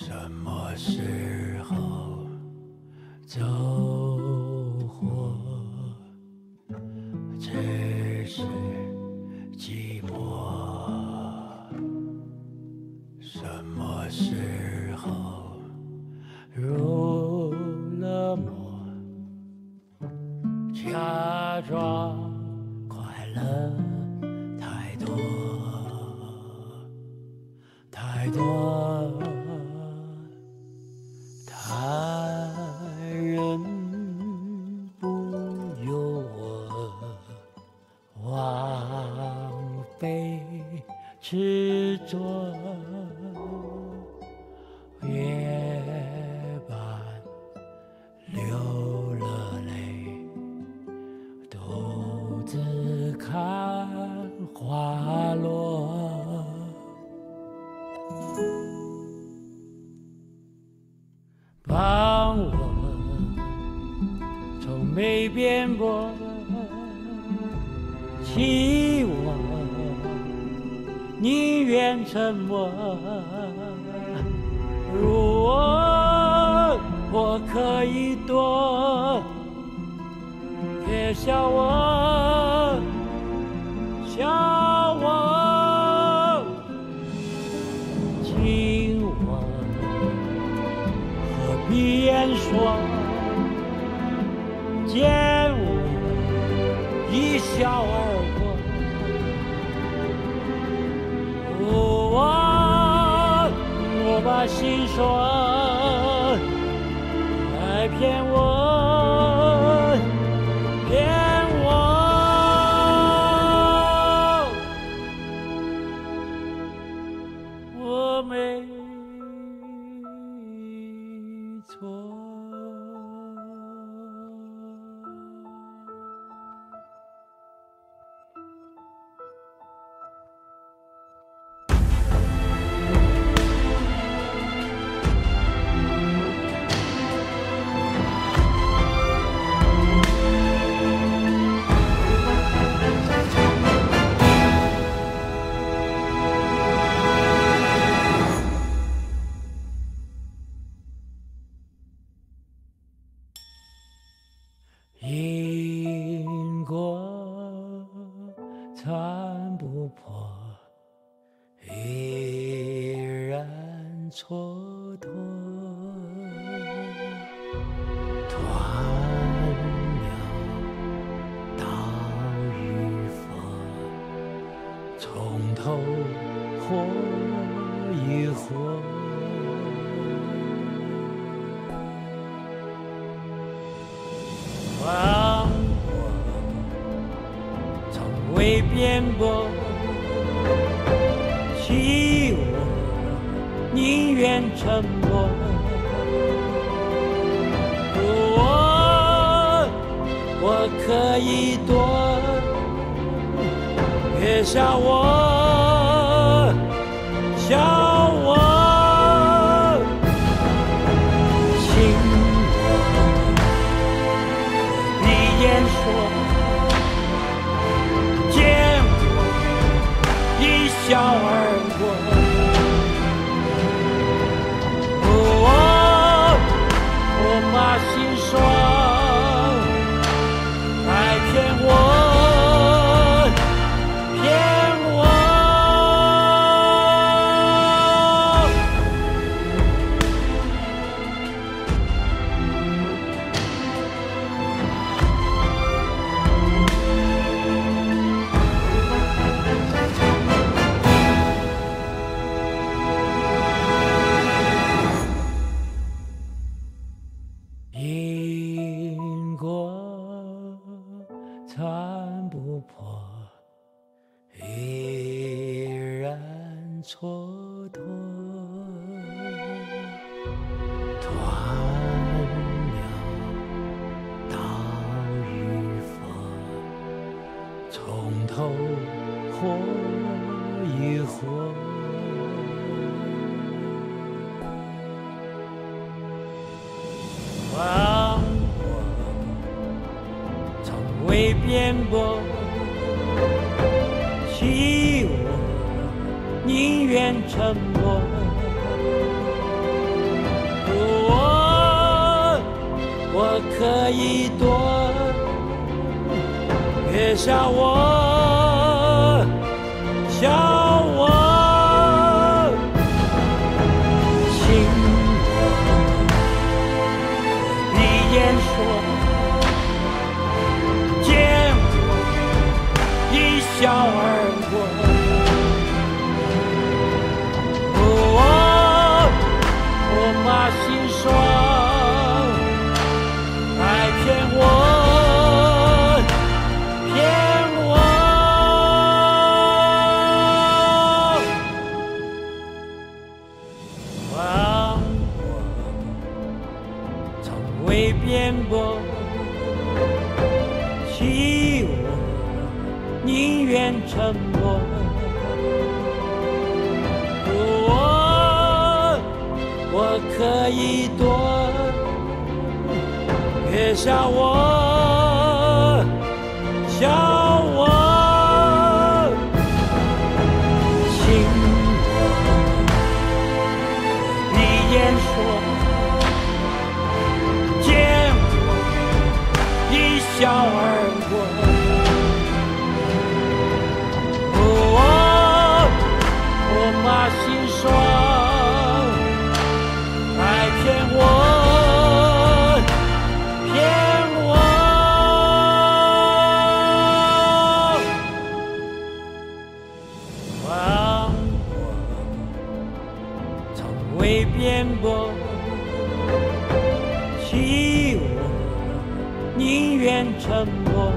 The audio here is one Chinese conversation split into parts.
什么时候走火？只是寂寞。什么时候入了魔？假装快乐太多，太多。他人不由我，枉费执着。夜半流了泪，独自看花落。帮我从没变过，弃我宁愿沉默。如我可以躲，别笑我，笑我，亲我，何必言说？见我一笑而过。我把心说，来骗我，骗我，我没错。因果参不破，依然蹉跎。断了道与佛，从头活一活。帮我从未辩驳，弃我宁愿沉默。我可以躲，别笑我，笑我。笑而过，我把心说，来骗我，骗我。因果参不破，依然蹉跎。断了道与佛，从头活一活。帮我从未辩驳，弃我宁愿沉默。 我可以躲，别笑我，笑我，亲我，闭眼说，见我，一笑而过。我把心说，爱骗我，骗我，让我从未辩驳，欺我，宁愿沉默。我可以躲，别笑我，笑我，亲我，闭眼说，见我，一笑而过。我把心说。骗我，骗我，让我从未辩驳，欺我，宁愿沉默。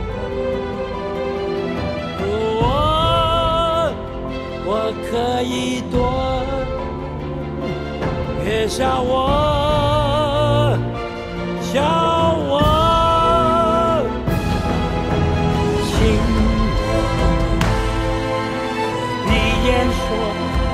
我可以躲。别笑我，笑我，亲我，闭眼说，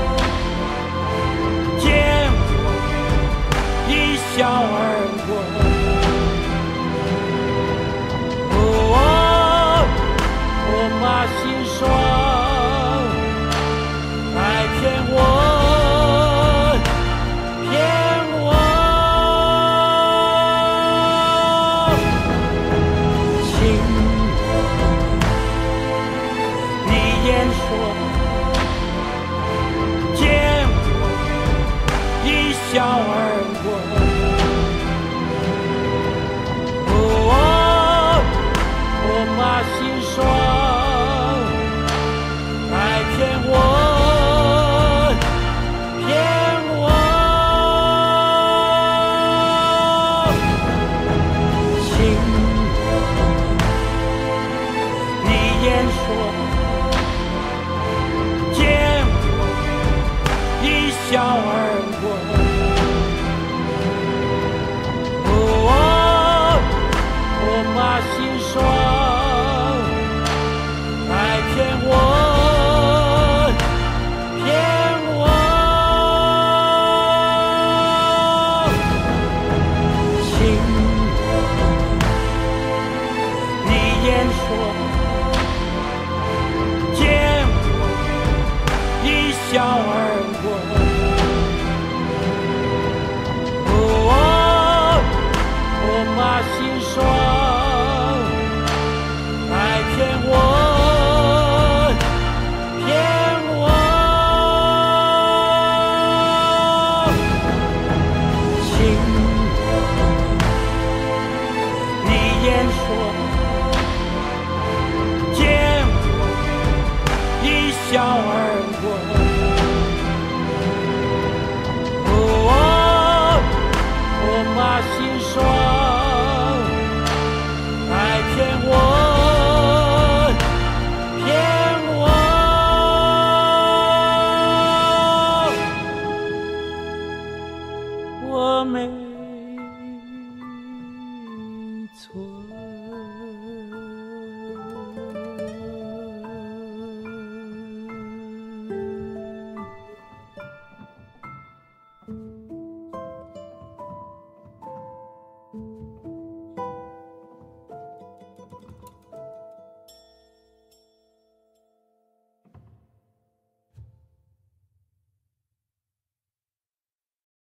见我，一笑而过。我把心说，爱骗我。笑而过，我把心说，爱骗我，骗我，亲我，闭眼说，见我，一笑而过。我把心说，爱骗我，骗我，亲我，闭眼说，见我，一笑而过。我把心说。骗我，骗我，亲我，闭眼说，见我，一笑而过。我把心说，爱骗我。我没错。